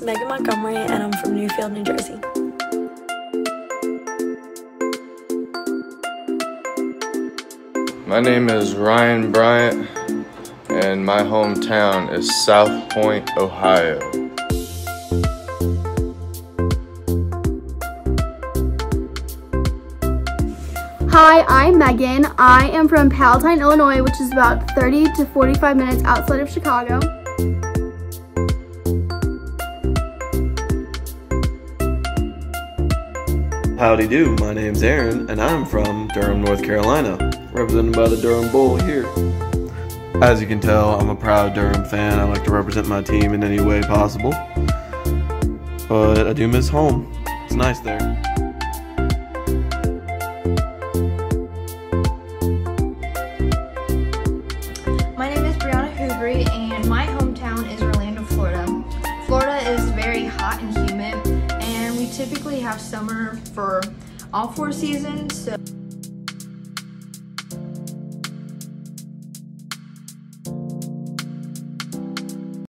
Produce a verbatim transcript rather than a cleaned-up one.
Megan Montgomery, and I'm from Newfield, New Jersey. My name is Ryan Bryant, and my hometown is South Point, Ohio. Hi, I'm Megan. I am from Palatine, Illinois, which is about thirty to forty-five minutes outside of Chicago. Howdy do, my name's Aaron, and I'm from Durham, North Carolina, represented by the Durham Bull here. As you can tell, I'm a proud Durham fan. I like to represent my team in any way possible. But I do miss home. It's nice there. My name is Brianna Hoobry, and my hometown is Orlando, Florida. Florida is very hot and humid, and we typically have summer for all four seasons. So